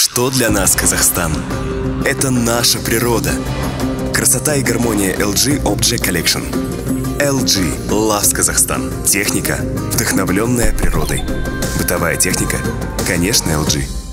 Что для нас Казахстан? Это наша природа. Красота и гармония LG Object Collection. LG Loves Казахстан. Техника, вдохновленная природой. Бытовая техника, конечно, LG.